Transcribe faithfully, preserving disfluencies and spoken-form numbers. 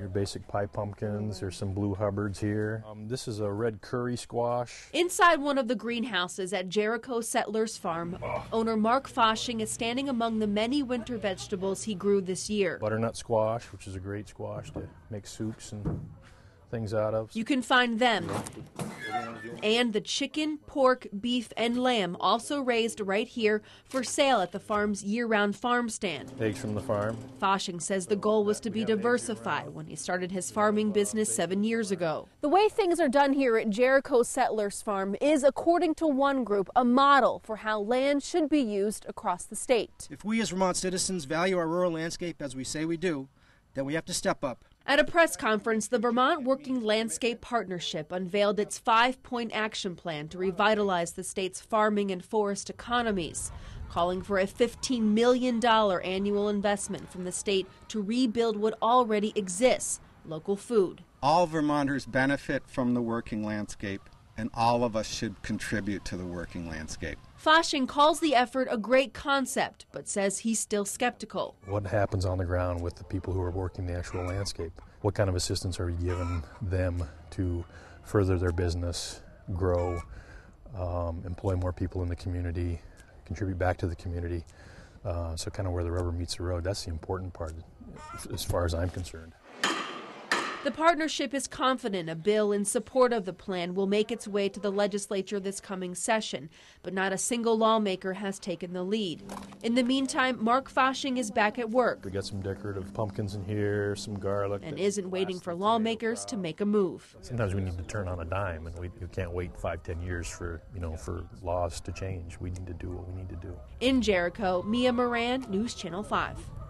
Your basic pie pumpkins. There's some blue Hubbards here. Um, this is a red curry squash. Inside one of the greenhouses at Jericho Settlers Farm, oh. owner Mark Foshing is standing among the many winter vegetables he grew this year. Butternut squash, which is a great squash to make soups and things out of. You can find them and the chicken, pork, beef, and lamb also raised right here for sale at the farm's year-round farm stand. Eggs from the farm. Foshing says the goal was to be diversified when he started his farming business seven years ago. The way things are done here at Jericho Settlers Farm is, according to one group, a model for how land should be used across the state. If we as Vermont citizens value our rural landscape as we say we do, then we have to step up. At a press conference, the Vermont Working Landscape Partnership unveiled its five-point action plan to revitalize the state's farming and forest economies, calling for a fifteen million dollars annual investment from the state to rebuild what already exists, local food. All Vermonters benefit from the working landscape, and all of us should contribute to the working landscape. Foshing calls the effort a great concept, but says he's still skeptical. What happens on the ground with the people who are working the actual landscape? What kind of assistance are you giving them to further their business, grow, um, employ more people in the community, contribute back to the community? Uh, so kind of where the rubber meets the road, that's the important part as far as I'm concerned. The partnership is confident a bill in support of the plan will make its way to the legislature this coming session, but not a single lawmaker has taken the lead. In the meantime, Mark Foshing is back at work. We got some decorative pumpkins in here, some garlic. And isn't waiting for lawmakers to make a move. Sometimes we need to turn on a dime, and we, we can't wait five, ten years for, you know, for laws to change. We need to do what we need to do. In Jericho, Mia Moran, News Channel five.